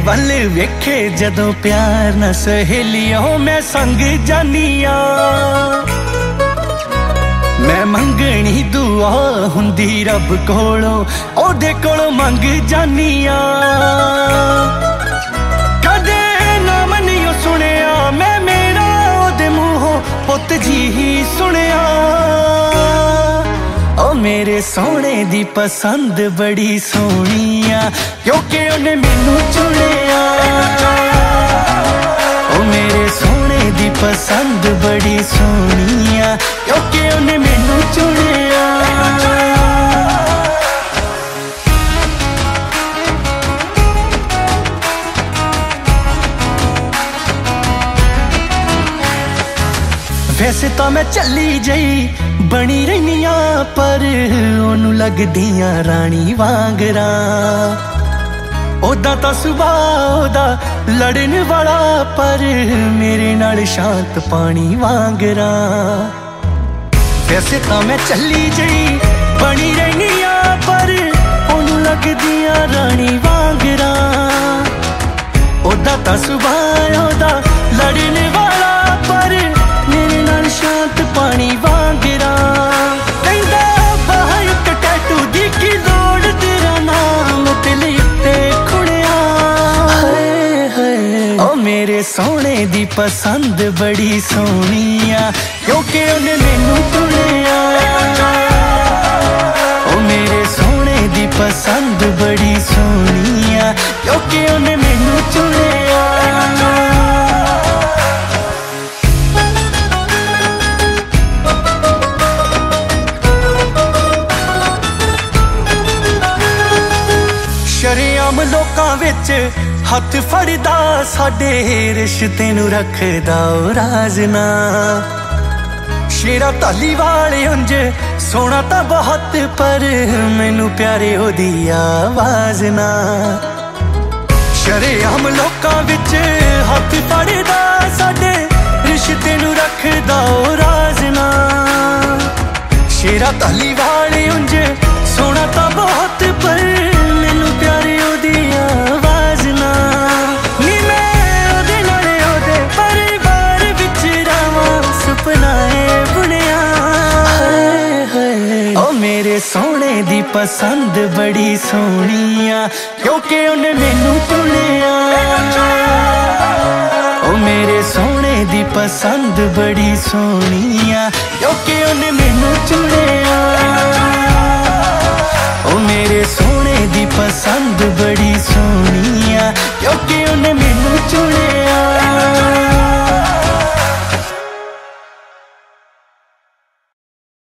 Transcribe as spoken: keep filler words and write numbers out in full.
वल वेखे जदों प्यार न सहेलियों मैं संग जानिया। मैं मंगनी दुआ हुंदी रब कोलों ओदे कोलों मंग जानिया। कदे नाम नहीं सुनिया मैं मेरा ओदे मुंहों पुत जी ही सुनिया। ओ मेरे सोने दी पसंद बड़ी सोहनिया क्योंकि उन्हें मैनू चुनिया। ओ मेरे सोने दी पसंद बड़ी सोहनिया क्योंकि उन्हें मैनू चुनिया। वैसे तो मैं चली जई बनी रहनिया पर ओनू लगदियां रानी वांगरा। ओदा तो सुभाव ओदा लड़न वाला पर मेरे नाल शांत पानी वांगरा। वैसे तो मैं चली जई बनी रहनिया पर ओनू लगदियां रानी वांगरा। ओदा तो सुभाव ओदा लड़न वाला पर मेरे नाल शांत पानी वांगरा। कहंदा बाहर एक टैटू दी की लोड़ तेरा नाम दिल उत्ते खुड़िया। हाय हाय ओ मेरे सोने दी पसंद बड़ी सोहनिया क्योंकि उन्हें मैनू चुनिया। ओ मेरे सोने दी पसंद बड़ी सोहनिया क्योंकि उन्हें मैनू चुनिया। शरेआम लोकां विच हथ फड़दा साडे रिश्ते नू रखदा ओ राजना। शेरा धालीवाल उंज सोना तां बहुत पर मैनू प्यारे ओदी आवाज ना। शरेआम लोकां विच हथ फड़दा साडे रिश्ते नू रखदा ओ राजना। शेरा धालीवाल उंज सोना तां बहुत पर मैनू प्यारे ओदी आवाज ना। नी मैं ओदे नाल ओदे परिवार विच रवां सुपना ए बुनिया। हाय हाय ओ मेरे सोने दी पसंद बड़ी सोहनिया क्योंकि उन्हें मैनू चुनिया। ओ मेरे सोने दी पसंद बड़ी सोहनिया क्योंकि उन्हें मैनू चुनिया। ओ मेरे सोने दी पसंद बड़ी सोहनी।